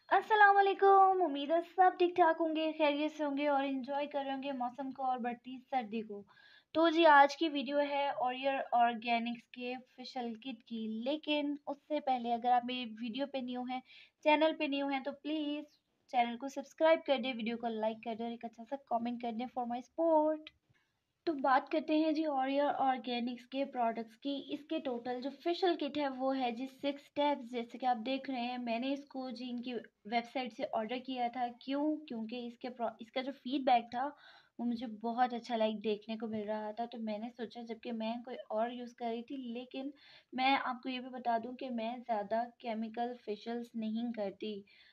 अस्सलाम वालेकुम। उम्मीद है सब ठीक ठाक होंगे, खैरियत से होंगे और इन्जॉय कर रहे होंगे मौसम को और बढ़ती सर्दी को। तो जी आज की वीडियो है ऑरियर ऑर्गेनिक्स के फेशियल किट की। लेकिन उससे पहले अगर आप मेरी वीडियो पे न्यू हैं, चैनल पे न्यू हैं, तो प्लीज़ चैनल को सब्सक्राइब कर दे, वीडियो को लाइक कर दे और एक अच्छा सा कमेंट कर दे फॉर माई सपोर्ट। तो बात करते हैं जी ऑरियर ऑर्गेनिक्स के प्रोडक्ट्स की। इसके टोटल जो फेशियल किट है वो है जी 6 स्टेप्स। जैसे कि आप देख रहे हैं, मैंने इसको जी इनकी वेबसाइट से ऑर्डर किया था। क्योंकि इसका जो फीडबैक था वो मुझे बहुत अच्छा देखने को मिल रहा था। तो मैंने सोचा, जबकि मैं कोई और यूज़ कर रही थी, लेकिन मैं आपको ये भी बता दूं कि मैं ज़्यादा केमिकल फेशियल्स नहीं करती।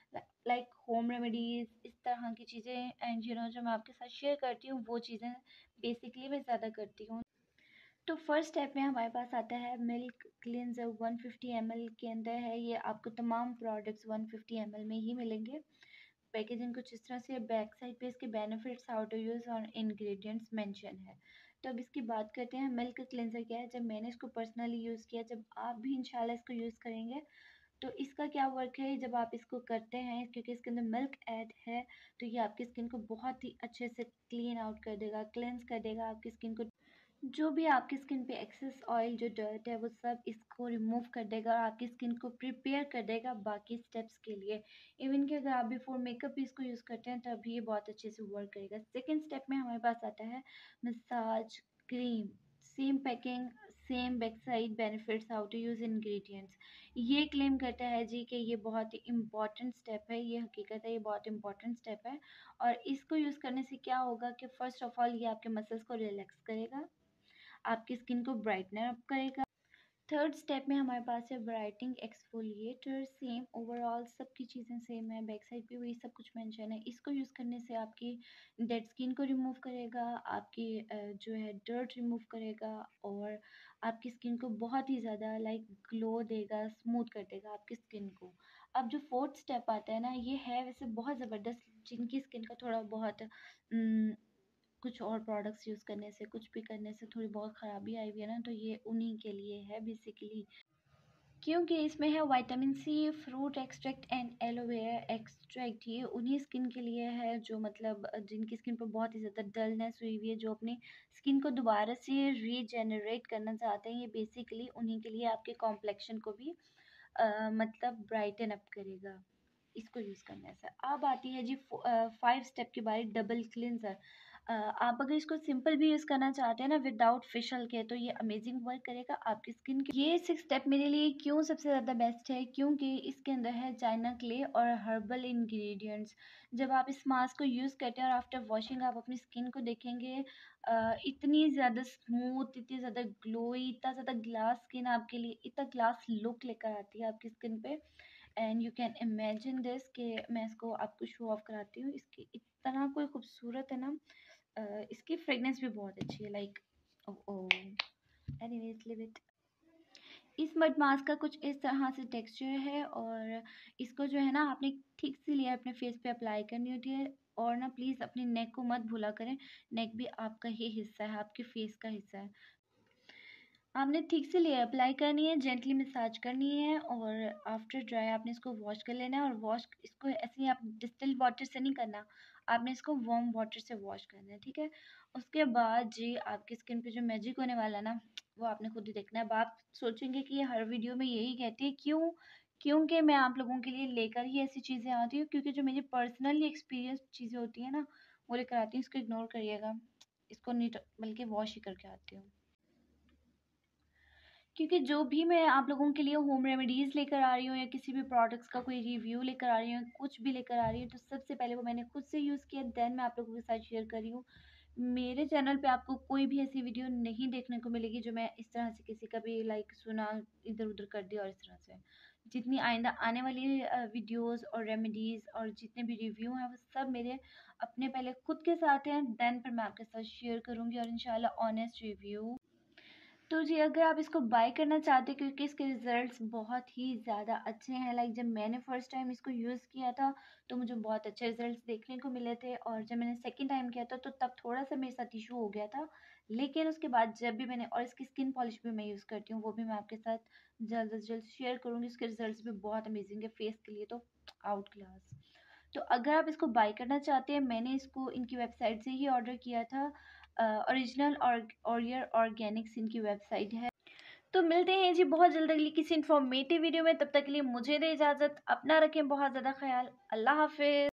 लाइक होम रेमेडीज इस तरह की चीज़ें एंड जो मैं आपके साथ शेयर करती हूँ वो चीज़ें बेसिकली मैं ज़्यादा करती हूँ। तो फर्स्ट स्टेप में हमारे पास आता है मिल्क क्लींजर 150 ml के अंदर है। ये आपको तमाम प्रोडक्ट्स 150 ml में ही मिलेंगे। पैकेजिंग कुछ इस तरह से, बैक साइड पे इसके बेनिफिट्स, हाउ टू यूज़ और इंग्रेडिएंट्स मेंशन है। तो अब इसकी बात करते हैं। मिल्क क्लींजर क्या है? जब मैंने इसको पर्सनली यूज़ किया, जब आप भी इंशाल्लाह इसको यूज़ करेंगे तो इसका क्या वर्क है, जब आप इसको करते हैं, क्योंकि इसके अंदर मिल्क ऐड है, तो ये आपकी स्किन को बहुत ही अच्छे से क्लीन आउट कर देगा, क्लेंस कर देगा आपकी स्किन को। जो भी आपकी स्किन पे एक्सेस ऑयल, जो डर्ट है, वो सब इसको रिमूव कर देगा और आपकी स्किन को प्रिपेयर कर देगा बाकी स्टेप्स के लिए। इवन कि अगर आप बिफोर मेकअप भी इसको यूज़ करते हैं तब भी ये बहुत अच्छे से वर्क करेगा। सेकेंड स्टेप में हमारे पास आता है massage cream. Same packing, same back side, benefits, how to use ingredients. ये क्लेम करता है जी कि ये बहुत ही इम्पॉर्टेंट स्टेप है। ये हकीकत है, ये बहुत इंपॉर्टेंट स्टेप है। और इसको यूज़ करने से क्या होगा कि फ़र्स्ट ऑफ ऑल ये आपके मसल्स को रिलैक्स करेगा, आपकी स्किन को ब्राइटनर अप करेगा। थर्ड स्टेप में हमारे पास है ब्राइटनिंग एक्सफोलिएटर। सेम ओवरऑल सबकी चीज़ें सेम है, बैक साइड पे वही सब कुछ मेंशन है। इसको यूज़ करने से आपकी डेड स्किन को रिमूव करेगा, आपकी जो है डर्ट रिमूव करेगा और आपकी स्किन को बहुत ही ज़्यादा ग्लो देगा, स्मूथ कर देगा आपकी स्किन को। अब जो फोर्थ स्टेप आता है ना, ये है वैसे बहुत ज़बरदस्त। जिनकी स्किन का थोड़ा बहुत कुछ और प्रोडक्ट्स यूज़ करने से, कुछ भी करने से थोड़ी बहुत ख़राबी आई हुई है ना, तो ये उन्हीं के लिए है बेसिकली। क्योंकि इसमें है vitamin C, fruit extract and aloe vera extract. ये उन्हीं स्किन के लिए है जो जिनकी स्किन पर बहुत ही ज़्यादा डलनेस हुई हुई है, जो अपनी स्किन को दोबारा से रीजेनरेट करना चाहते हैं। ये बेसिकली उन्हीं के लिए, आपके कॉम्प्लेक्शन को भी ब्राइटन अप करेगा इसको यूज़ करने से। अब आती है जी 5 स्टेप की बारी, डबल क्लिनजर। आप अगर इसको सिंपल भी यूज़ करना चाहते हैं ना, विदाउट फेशियल के, तो ये अमेजिंग वर्क करेगा आपकी स्किन के। ये 6 स्टेप मेरे लिए क्यों सबसे ज़्यादा बेस्ट है, क्योंकि इसके अंदर है चाइना क्ले और हर्बल इंग्रेडिएंट्स। जब आप इस मास्क को यूज़ करते हैं और आफ्टर वॉशिंग आप अपनी स्किन को देखेंगे, इतनी ज़्यादा स्मूथ, इतनी ज़्यादा ग्लोई, इतना ज़्यादा ग्लास स्किन आपके लिए, इतना ग्लास लुक लेकर आती है आपकी स्किन पे। And you can imagine this कि मैं इसको आपको शो ऑफ कराती हूँ। इसकी इतना कोई खूबसूरत है ना, इसकी फ्रेगनेंस भी बहुत अच्छी है। Anyways leave it. इस मड मास्क का कुछ इस तरह से टेक्सचर है और इसको जो है ना, आपने ठीक से लेयर अपने फेस पे अप्लाई करनी होती है। और ना प्लीज़ अपने नेक को मत भूला करें, नेक भी आपका ही हिस्सा है, आपके फेस का हिस्सा है। आपने ठीक से लेयर अप्लाई करनी है, जेंटली मसाज करनी है और आफ्टर ड्राई आपने इसको वॉश कर लेना है। और वॉश इसको ऐसे ही आप डिस्टिल्ड वाटर से नहीं करना, आपने इसको वार्म वाटर से वॉश करना है, ठीक है। उसके बाद जी आपकी स्किन पे जो मैजिक होने वाला है ना, वो आपने खुद ही देखना है। अब आप सोचेंगे कि ये हर वीडियो में यही कहती है, क्योंकि मैं आप लोगों के लिए लेकर ही ऐसी चीज़ें आती हूँ, क्योंकि जो मेरी पर्सनली एक्सपीरियंस चीज़ें होती हैं ना, वो लेकर आती हूँ। इसको इग्नोर करिएगा, इसको नहीं, बल्कि वॉश ही करके आती हूँ। क्योंकि जो भी मैं आप लोगों के लिए होम रेमेडीज़ लेकर आ रही हूँ या किसी भी प्रोडक्ट्स का कोई रिव्यू लेकर आ रही हूँ, कुछ भी लेकर आ रही हूँ, तो सबसे पहले वो मैंने खुद से यूज़ किया, देन मैं आप लोगों के साथ शेयर कर रही हूँ। मेरे चैनल पे आपको कोई भी ऐसी वीडियो नहीं देखने को मिलेगी जो मैं इस तरह से किसी का भी सुना, इधर उधर कर दिया और इस तरह से। जितनी आइंदा आने वाली वीडियोस और रेमेडीज़ और जितने भी रिव्यू हैं, वो सब मेरे अपने पहले खुद के साथ हैं, देन फिर मैं आपके साथ शेयर करूँगी और इंशाल्लाह ऑनेस्ट रिव्यू। तो जी अगर आप इसको बाय करना चाहते हैं क्योंकि इसके रिजल्ट्स बहुत ही ज़्यादा अच्छे हैं, लाइक जब मैंने फर्स्ट टाइम इसको यूज़ किया था तो मुझे बहुत अच्छे रिजल्ट्स देखने को मिले थे, और जब मैंने सेकंड टाइम किया था तो तब थोड़ा सा मेरे साथ इशू हो गया था। लेकिन उसके बाद जब भी मैंने, और इसकी स्किन पॉलिश भी मैं यूज़ करती हूँ, वो भी मैं आपके साथ जल्द से जल्द शेयर करूँगी। इसके रिजल्ट्स भी बहुत अमेजिंग है, फेस के लिए तो आउट क्लास। तो अगर आप इसको बाय करना चाहते हैं, मैंने इसको इनकी वेबसाइट से ही ऑर्डर किया था। ओरिजिनल ऑरियर ऑर्गेनिक्स इनकी वेबसाइट है। तो मिलते हैं जी बहुत जल्द अगली किसी इन्फॉर्मेटिव वीडियो में। तब तक के लिए मुझे दे इजाज़त। अपना रखें बहुत ज़्यादा ख्याल। अल्लाह हाफिज़।